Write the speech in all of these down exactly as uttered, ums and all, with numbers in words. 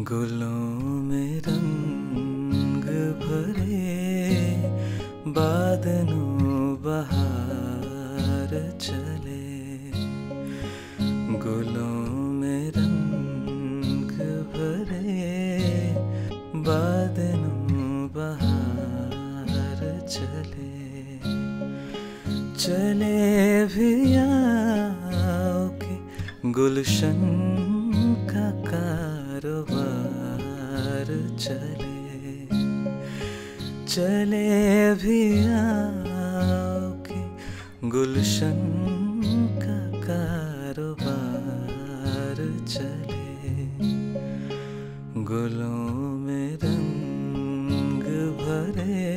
गुलों में रंग भरे बादलों बहार चले। गुलों में रंग भरे बादलों बहार चले। चले भी आओ के गुलशन का कारोबार चले। चले भी आओ के गुलशन का कारोबार चले। गुलों में रंग भरे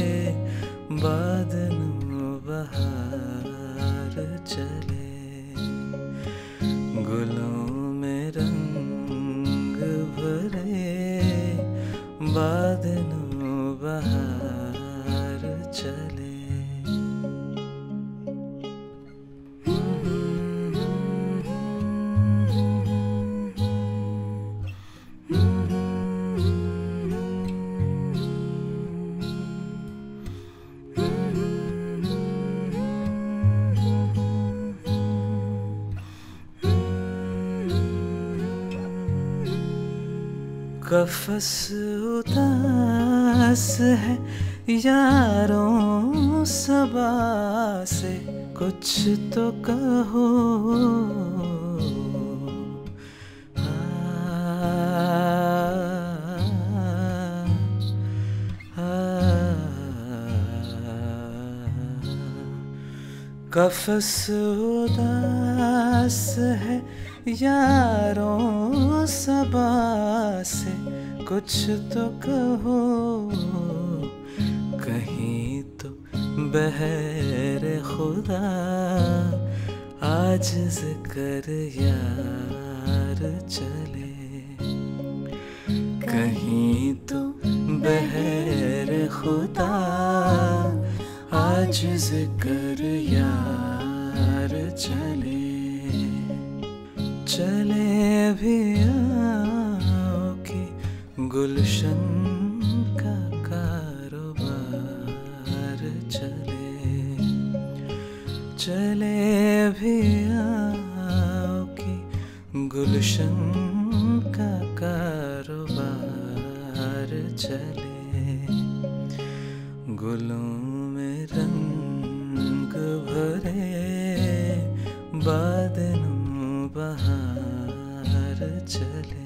बादलों बहार चले। गुलों में रंग भरे बादलों बहार चले। कफ़स उदास है यारों सबा से, कुछ तो कहो। कफ़स उदास है यारों सबा से, कुछ तो कहो। कहीं तो बहर खुदा आजिज़ कर यार चले। कहीं तो बहर खुदा आजिज़ कर यार चले। चले भी आओ कि गुलशन का कारोबार चले। चले भी आओ कि गुलशन का कारोबार चले। गुलों में रंग भरे बादलों बहार चले।